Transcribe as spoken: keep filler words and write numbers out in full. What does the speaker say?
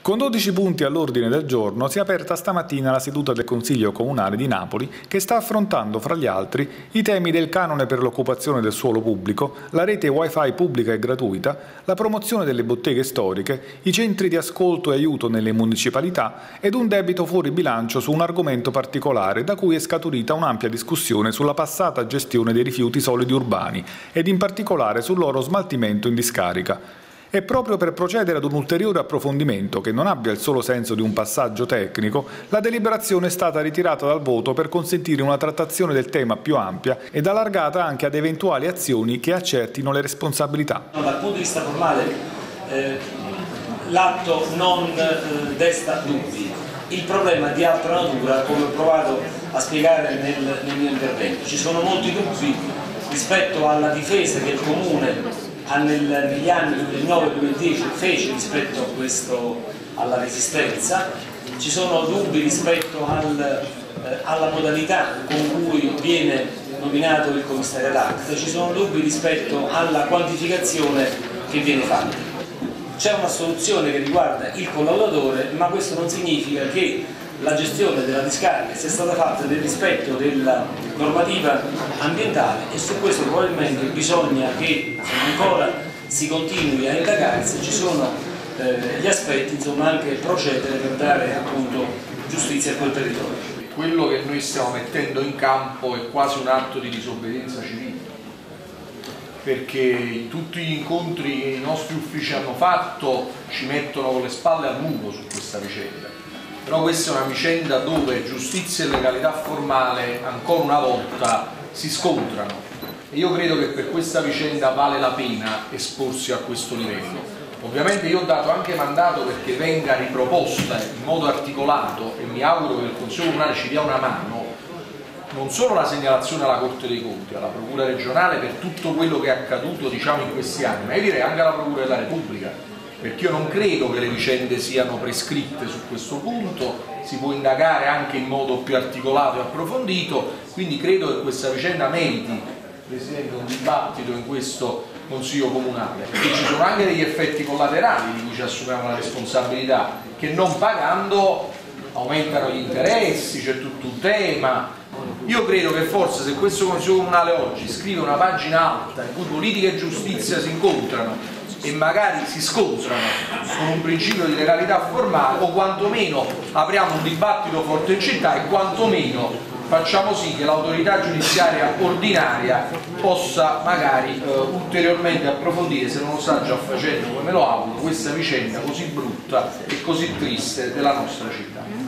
Con dodici punti all'ordine del giorno si è aperta stamattina la seduta del Consiglio Comunale di Napoli che sta affrontando, fra gli altri, i temi del canone per l'occupazione del suolo pubblico, la rete wifi pubblica e gratuita, la promozione delle botteghe storiche, i centri di ascolto e aiuto nelle municipalità ed un debito fuori bilancio su un argomento particolare da cui è scaturita un'ampia discussione sulla passata gestione dei rifiuti solidi urbani ed in particolare sul loro smaltimento in discarica. E proprio per procedere ad un ulteriore approfondimento che non abbia il solo senso di un passaggio tecnico, la deliberazione è stata ritirata dal voto per consentire una trattazione del tema più ampia ed allargata anche ad eventuali azioni che accertino le responsabilità. Dal punto di vista formale eh, l'atto non eh, desta dubbi. Il problema è di altra natura, come ho provato a spiegare nel, nel mio intervento. Ci sono molti dubbi rispetto alla difesa che il Comune Nel, negli anni duemilanove duemiladieci fece rispetto a questo, alla resistenza. Ci sono dubbi rispetto al, eh, alla modalità con cui viene nominato il commissario ad acta, ci sono dubbi rispetto alla quantificazione che viene fatta. C'è una soluzione che riguarda il collaudatore, ma questo non significa che la gestione della discarica sia stata fatta nel rispetto della normativa ambientale, e su questo probabilmente bisogna che ancora si continui a indagare se ci sono eh, gli aspetti, insomma, anche procedere per dare appunto giustizia a quel territorio. Quello che noi stiamo mettendo in campo è quasi un atto di disobbedienza civile, perché tutti gli incontri che i nostri uffici hanno fatto ci mettono con le spalle al muro su questa vicenda. Però questa è una vicenda dove giustizia e legalità formale ancora una volta si scontrano, e io credo che per questa vicenda vale la pena esporsi a questo livello. Ovviamente io ho dato anche mandato perché venga riproposta in modo articolato, e mi auguro che il Consiglio Comunale ci dia una mano, non solo la segnalazione alla Corte dei Conti, alla Procura regionale per tutto quello che è accaduto, diciamo, in questi anni, ma io direi anche alla Procura della Repubblica, perché io non credo che le vicende siano prescritte su questo punto, si può indagare anche in modo più articolato e approfondito, quindi credo che questa vicenda meriti, Presidente, un dibattito in questo Consiglio Comunale, perché ci sono anche degli effetti collaterali di cui ci assumiamo la responsabilità, che non pagando aumentano gli interessi, c'è tutto un tema. Io credo che forse se questo Consiglio Comunale oggi scrive una pagina alta in cui politica e giustizia si incontrano e magari si scontrano con un principio di legalità formale, o quantomeno apriamo un dibattito forte in città e quantomeno facciamo sì che l'autorità giudiziaria ordinaria possa magari eh, ulteriormente approfondire, se non lo sta già facendo come me lo auguro, questa vicenda così brutta e così triste della nostra città.